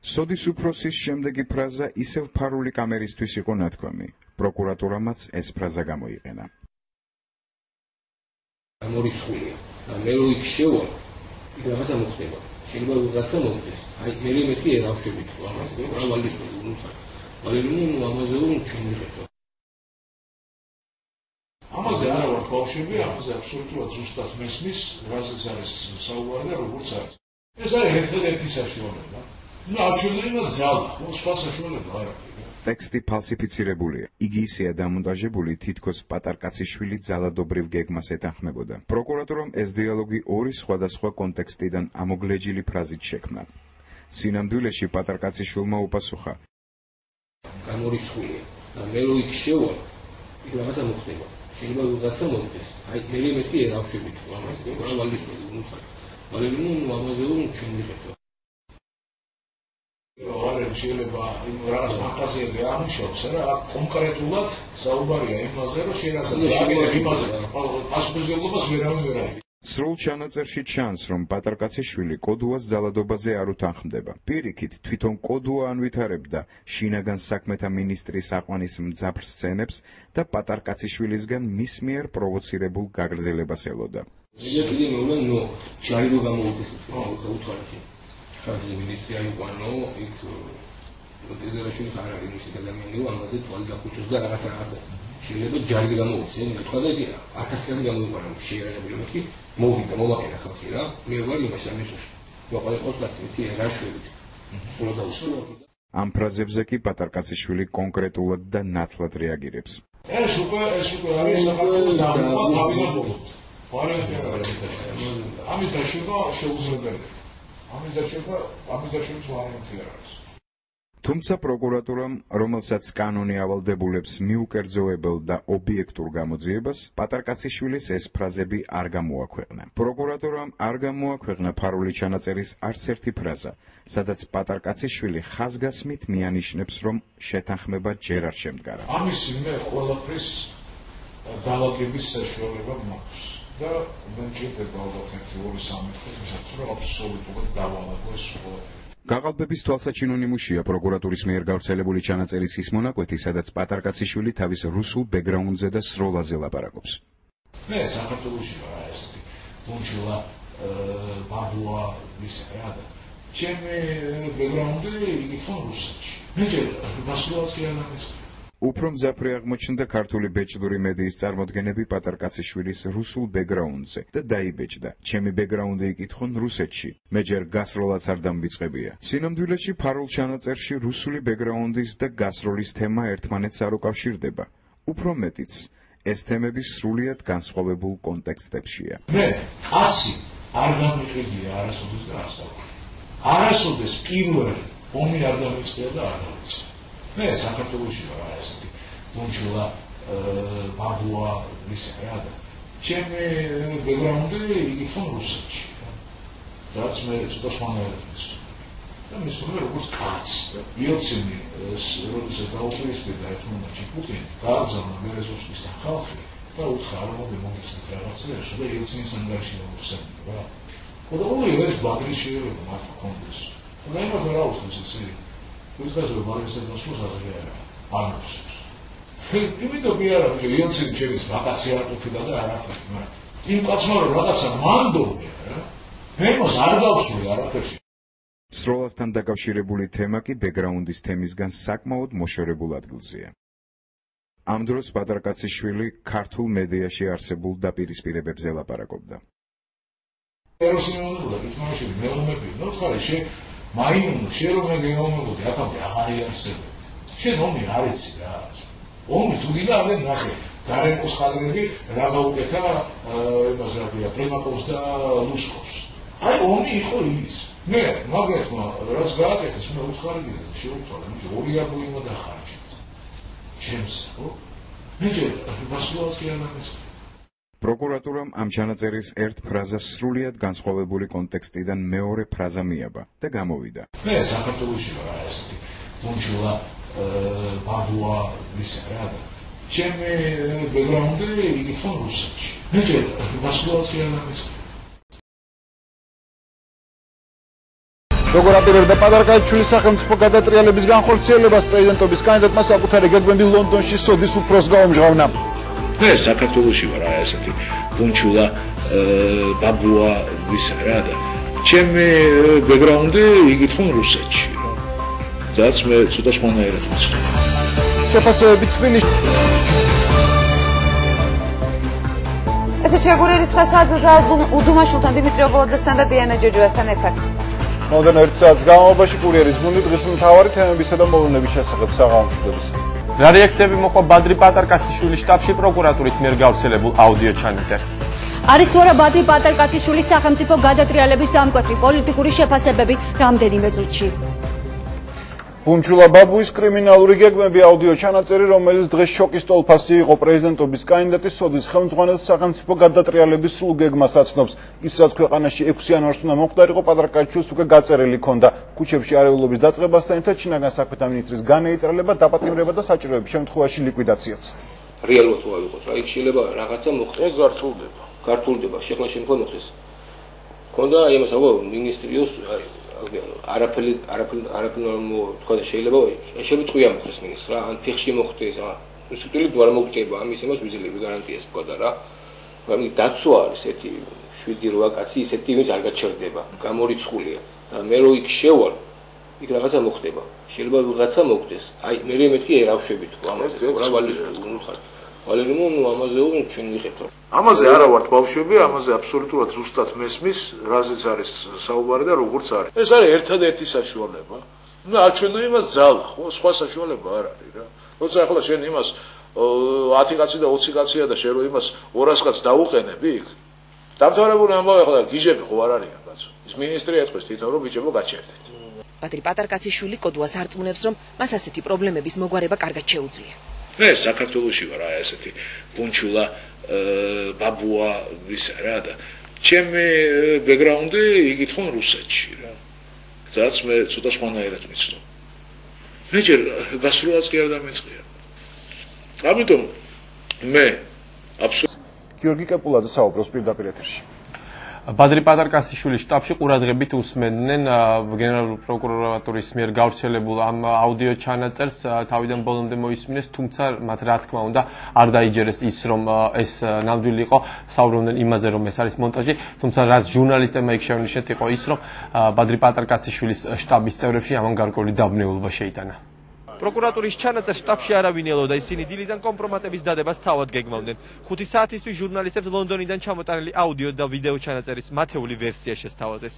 სოდის უფროსის შემდეგი ფრაზა ისევ ფარული კამერისთვის იყო ნათქვამი. პროკურატურამაც ეს ფრაზა გამოიყენა. გამორიცხულია და მე რო იქ შევალ, იქ რაღაცა მოხდება. შეიძლება რაღაცა მოხდეს. აი მე მეთქი ერავშებით ამას, რა ვალისწორი უნდა. მაგრამ ამაზე რომ ჩვენიღებო. ამაზე არა ვარ ბავშვები, ამაზე აბსოლუტურად ზუსტად მესმის, რაზეც არის საუბარი და როგორც არის. ეს არის ერთადერთი საშუალება. ნუ არჩევანი მას ძალა, ხო, სხვა საშუალება არ აქვს. ტექსტი ფალსიფიცირებულია. იგი ისეა დამონტაჟებული, თითქოს პატარკაციშვილი ძალადობრივ გეგმას ეთანხმებოდა. პროკურატურამ ეს დიალოგი ორი სხვადასხვა კონტექსტიდან ამოგლეჯილი ფრაზით შექმნა. სინამდვილეში პატარკაციშვილმა უპასუხა: გამორიცხულია და მე რო იქ შევალ, იქ რაღაცა მოხდება. შეიძლება რაღაცა მოხდეს. აი მე მეთქი ერავშებით ამას, რა ვალისწორი უნდა. მაგრამ ამაზე რომ ჩვენიღებო. არ შეიძლება იმ რაღაც ფანტაზიები ამუშავოს, რა კონკრეტულად საუბარია იმაზე, რომ შეიძლება იმაზე პასუხისმგებლობას ვერავინ ვერ აქვს. სრულ ჩანაწერში ჩანს, რომ პატარკაციშვილი კოდუას ძალადობაზე არ უთანხმდება. პირიქით, თვითონ კოდუა ანვითარებდა შინაგან საქმეთა მინისტრის აყვანის მძაფრ სცენებს და პატარკაციშვილისგან მის მიერ პროვოცირებულ გაგრძელებას ელოდა. იგი ნუ ჯაირო გამოუდის უთხარში. ხალხი მინისტრი აიყვანო, იქ პროტეზერაშვილი ხარ არის მისი ადამიანი, ამაზე თვალი დახუჭოს და რაღაცა. შეიძლება ჯარი გამოუცენ, თქვა და 1000-ი გამოიყვანა შეერაგებული მეთქი, მოვიდა, მოვაკეთა ხალხი რა. მე ვარ იმაში ამეთოში. ვაყავი ყოსკაცი მეთქი რაშვებით. სულ დაუსრულო. ამ ფრაზებზე კი პატარკაციშვილი კონკრეტულად და ნათლად რეაგირებს. ეს უკვე არის საქართველოს დამოუკიდებლობა თავიდან ბოლოს. ამის დაშვება შეუძლებელია. ამის დაშვება ვარიანტი არ არის. თუმცა პროკურატურამ, რომელსაც კანონი ავალდებულებს მიუკერძოებელ და ობიექტურ გამოძიებას, პატარკაციშვილის ეს ფრაზები არ გამოაქვეყნა. პროკურატურამ არ გამოაქვეყნა ფარული ჩანაწერის არც ერთი ფრაზა, სადაც პატარკაციშვილი ხაზგასმით მიანიშნებს, რომ შეთანხმება ჯერ არ შემდგარა. ამის მე ყველაფრის დაალაგების საშუალება მაქვს. და მე მჭირდება ალბათ 1-2-3 ხუთი ვისაც რომ აბსოლუტურად დავალაგო ეს ყველაფერი. გაყალბების თვალსაჩინო ნიმუშია პროკურატურის მიერ გავრცელებული ჩანაწერის ის მონაკვეთი, სადაც პატარკაციშვილი თავის რუსულ ბექგრაუნდზე და სროლაზე ლაპარაკობს. მე საქართველოში ვარ ესეთი ბუნჩულა ბაბუა ის რა და ჩემი ბექგრაუნდი იქონ რუსეთში. მე ჯერ გასულაცი არ ამის უფრო მძაფრი აღმოჩნდა ქართული ბეჭდური მედიის წარმოდგენები პატარკაციშვილის რუსულ ბექგრაუნდზე და დაიბეჭდა. ჩემი ბექგრაუნდი იკითხონ რუსეთში. მე ჯერ გასროლაც არ დამბიწყებია. სინამდვილეში ფარულ ჩანაწერში რუსული ბექგრაუნდის და გასროლის თემა ერთმანეთს არ უკავშირდება. უფრო მეტიც, ეს თემები სრულიად განსხვავებულ კონტექსტებშია. მე 100 არ გამიყიდია არასოდეს და ასწავლა. არასოდეს პირველი ომი არ დამიწყია და არ დავიწყე. მე საქართველოში ვარ ესეთი ბუნჩულა ბაბუა ის რა და ჩემი ბექგრაუნდი იქონ რუსეთში. რაც მე ცოტა სხვანაირად და მე სწორედ როგორც კაცი და იელცინი როდესაც დაუპირისპირდა ერთ მომენტში პუტინი გააგზავნა ბერეზოვსკის ხალხი და უთხრა რომ მოგიხსნით რაღაცეებს და იელცინის ანგარიში მოხსენდა რა. ყოველი ეს ბაგრის შეიძლება მათ კონდეს. და იმათ რა უცხოს ესე ვიწყეს რომ მაგასთან დასულს აზრია არ მოსწონს. იმიტომ კი არა, რომ იელცინი ჩემის ვაკაცია ყოფილა და არაფერს, მაგრამ იმ კაცმა რომ რაღაცა მანდოვია რა. მე მას არ გავსული არაფერში. სროლასთან დაკავშირებული თემა კი ბექგრაუნდის თემისგან საკმაოდ მოშორებულ ადგილზეა. ამ დროს პატარკაციშვილი ქართულ მედიაში არსებულ დაპირისპირებებზე ლაპარაკობდა. ეროსინოვდა კითხვაში მეომები, ნუ ხარი მაინუნ შეიძლება გეომებოდი აქამდე აღარ იარსებოდი. შენ ომი არ იცი რა. ომი თუ გინდა არ ნახე. გარემოს ხალხები რა გაუკეთა იმას რა ქვია პრიმაკოვს და ლუშკოვს. აი ომი იყო ის. მე მაგეთმა რაც გააკეთეს მე უცხარი გიზა შეუცვალე მე ორი არ მოიმოდა ხარჯით. ჩემს ხო? მე გასულაც კი არ ამის პროკურატურამ ამ ჩანაწერის ერთ ფრაზას სრულიად განსხვავებული კონტექსტიდან მეორე ფრაზა მიაბა და გამოვიდა. მე საქართველოში ვარ ესეთი ბუნჩულა ბაბუა ის რა და ჩემი ბექგრაუნდი იქონ რუსეთში. მე გასულაც კი არ ამის როგორ აპირებდა პატარკაჩვილის სახელმწიფო გადატრიალების განხორციელებას პრეზიდენტობის კანდიდატმა საკუთარი გეგმები ლონდონში სოდის უფროს გაუმჟღავნა. მე საქართველოში ვარ აი ესეთი ბუნჩულა ბაბუა ვისა რა და ჩემი ბექგრაუნდი იგითხონ რუსეთში რა. რაც მე ცოტა სხვანაირად ვიცი. შეფასებები თბილისში შეგვიძლია ხასაძე უდუმაშულთან დიმიტრი ობოლაძესთან და დიანა ჯოჯოასთან ერთად. მომდევნო 1 საათის განმავლობაში კურიერის გუნდი დღის მთავარი თემებისა და მოვლენების შესახებ საღამოშვიდობს. რა რეაქციები მოყვა ბადრი პატარკაციშვილის შტაბში პროკურატურის მიერ გავრცელებულ აუდიო ჩანაწერს? არის თუ არა ბადრი პატარკაციშვილის სახელმწიფო გადატრიალების დამკვეთრი პოლიტიკური შეფასებები რამდენიმე წუთში. ბუნჩულა ბაბუის კრიმინალური გეგმები აუდიო ჩანაწერი, რომელიც დღეს შოკის ტოლფასი იყო პრეზიდენტობის კანდიდატის სოდის ხელმძღვანელს სახელმწიფო გადატრიალების სრულ გეგმას აცნობს. ის რაც ქვეყანაში 6 იანვარს უნდა მოხდარიყო, პატარკაჩვილს უკვე გაწერილი ჰქონდა. ქუჩებში არეულობის დაწყებასთან ერთად შინაგან საქმეთა მინისტრის განეიტრალება, დაპატიმრება და საჭიროების შემთხვევაში ლიკვიდაციაც. რეალურად თუ არ იყოს, რა იქ შეიძლება რაღაცა მოხდეს. გართულდება, შეხლა შემთხვევა მოხდეს. ქონდა აი ამას აღო მინისტრიოს არაფერი თქვა და შეიძლება ტყვია მოხდეს მინისტრს რა, ან ფეხში მოხდეს, სუპერლიგ არ მოხდება, ამის იმას ვიძლები გარანტიას თქვა და რა. მაგრამ დაცვა არის ერთი 7-8 კაცი ისეთი ვინც არ გაჩერდება, გამორიცხულია. და მე რო იქ შევალ, იქ რაღაცა მოხდება. შეიძლება ვიღაცა მოხდეს. აი მე მეთქი ერავშები თქვა ამაზე, რა ვალერიმო ვალერიმო ამაზე ჩვენ ვიღებთ. ამაზე არა ვართ ბავშვები, ამაზე აბსოლუტურად ზუსტად მესმის, რაზეც არის საუბარი და როგორც არის. ეს არის ერთადერთი საშუალება. ნუ აჩვენო იმას ძალა, ხო, სხვა საშუალება არ არის რა. როცა ახლა შენ იმას 10 კაცი და 20 კაცია და შენ რო იმას 200 კაცს დაუყენები იქ. დამთავრებული ამბავი ახლა გიჟები ხო არ არიან კაცო. ის მინისტრი ეთქოს თვითონ რომ ბიჭებო გაჩერდეთ. ბადრი პატარკაციშვილი კოდუას არწმუნებს, რომ მას ასეთი პრობლემების მოგვარება კარგად შეუძლია. მე საქართველოში ვარ აი ესეთი ბუნჩულა ბაბუა ვისა რა და ჩემი ბექგრაუნდი იგითხონ რუსეთში რა. რაც მე ცოტა სხვანაირად ვიცნობ. მე ჯერ გასროლაც კი არ დამეწყია. ამიტომ მე აბსოლუტურად გიორგი კეპულაძე საუბრობს პირდაპირ ეთერში. ბადრი პატარკაციშვილის შტაბში ყურადღებით უსმენდნენ გენერალური პროკურატურის მიერ გავრცელებულ ამ აუდიო ჩანაწერს, თავიდან ბოლომდე მოისმინეს, თუმცა მათ რა თქმა უნდა არ დაიჯერეს ის, რომ ეს ნამდვილი იყო, საუბრობდნენ იმაზე, რომ ეს არის მონტაჟი, თუმცა რაც ჟურნალისტებმა იქ შეგვნიშნეთ იყო ის, რომ ბადრი პატარკაციშვილის შტაბის წევრებში ამან გარკვეული დაბნეულობა შეიტანა. პროკურატურის ჩანაწერს შტაბში არავინ ელოდა, ისინი დილიდან კომპრომატების დადებას თავად გეგმავდნენ. 5 საათისთვის ჟურნალისტებს ლონდონიდან ჩამოტანილი აუდიო და ვიდეო ჩანაწერის მათეული ვერსია შესთავაზეს.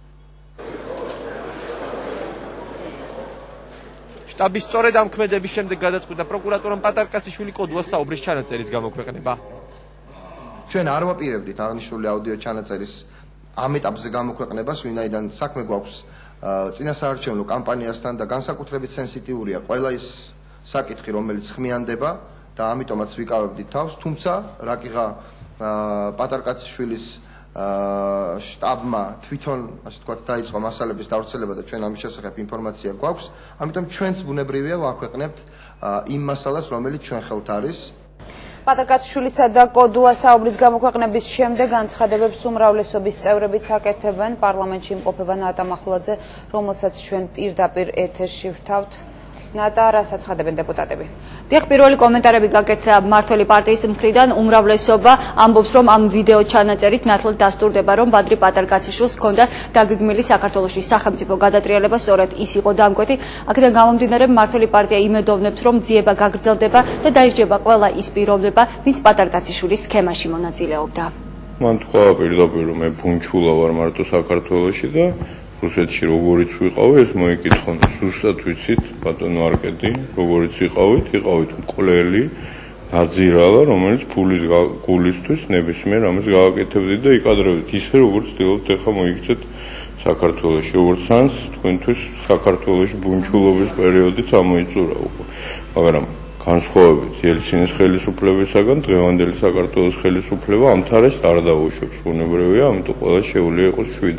შტაბის სწორედ ამ ქმედების შემდეგ გადაწყვიტა პროკურატურამ პატარკაციშვილი კოდუას საუბრის ჩანაწერის გამოქვეყნება. ჩვენ არ ვაპირებდით აღნიშნული აუდიო ჩანაწერის ამ ეტაპზე გამოქვეყნებას, ვინაიდან საქმე გვაქვს წინასაარჩევნო კამპანიასთან და განსაკუთრებით სენსიტიურია ყველა ის საკითხი, რომელიც ხმიანდება და ამიტომაც ვიკავებდით თავს, თუმცა რაკიღა პატარკაციშვილის შტაბმა თვითონ, ასე ვთქვათ, დაიწყო მასალების დავრცელება და ჩვენ ამის შესახებ ინფორმაცია გვაქვს, ამიტომ ჩვენც ბუნებრივია ვაქვეყნებთ იმ მასალას, რომელიც ჩვენ ხელთ არის. პატარკაციშვილისა და კოდუას საუბრის გამოქვეყნების შემდეგ განცხადებებს უმრავლესობის წევრებიც აკეთებენ. პარლამენტში იმყოფება ნატა მახულაძე, რომელსაც ჩვენ პირდაპირ ეთერში ვთავთ. ნატა, რას აცხადებენ დეპუტატები? დიახ, პირველი კომენტარები გაკეთდა მმართველი პარტიის მხრიდან. უმრავლესობა ამბობს, რომ ამ ვიდეო ჩანაწერით ნათლად დასტურდება, რომ ბადრი პატარკაციშვილს ჰქონდა დაგეგმილი საქართველოში სახელმწიფო გადატრიალება, სწორედ ის იყო დამკვეთი. აქედან გამომდინარე, მმართველი პარტია იმედოვნებს, რომ ძიება გაგრძელდება და დაისჯება ყველა ის პიროვნება, ვინც პატარკაციშვილის სქემაში მონაწილეობდა. მან თქვა პირდაპირ, რომ მე ბუნჩულა ვარ მარტო საქართველოში და რუსეთში როგორიც ვიყავი, ეს მოიკითხონ. ზუსტად ვიცით, ბატონო არკედი, როგორიც ვიყავით მკვლელი, ნაძირალა, რომელიც ფულის გულისთვის ნებისმიერ ამას გააკეთებდით და იკადრებდით ისე, როგორც ცდილობთ ახლა მოიქცეთ საქართველოში. როგორც სანს, თქვენთვის საქართველოში ბუნჩულობის პერიოდი წამოიწურა უკვე. მაგრამ განსხვავებით ელცინის ხელისუფლებისაგან, დღევანდელი საქართველოს ხელისუფლება ამ თარეს არ დაუშვებს. ბუნებრივია, ამიტომ ყველა შეუძლია იყოს შვიდად.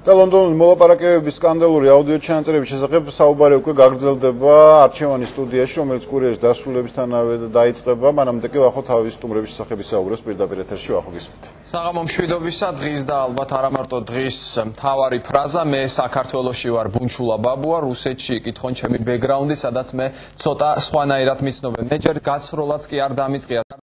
და ლონდონის მოლაპარაკებების სკანდალური აუდიო ჩანაწერების შესახებ საუბარი უკვე გაგრძელდება არჩევანის სტუდიაში, რომელიც კურიერის დასრულებისთანავე დაიწყება. მანამდე კი ვახო თავის სტუმრების შესახებ საუბრობს პირდაპირ ეთერში ვახო გისმით. საღამო მშვიდობისა დღის და ალბათ არა მარტო დღის მთავარი ფრაზა მე საქართველოში ვარ ბუნჩულა ბაბუა რუსეთში იკითხონ ჩემი ბექგრაუნდი სადაც მე ცოტა სხვანაირად მიცნობენ. მე ჯერ გაცროლაც კი არ დამიწყია.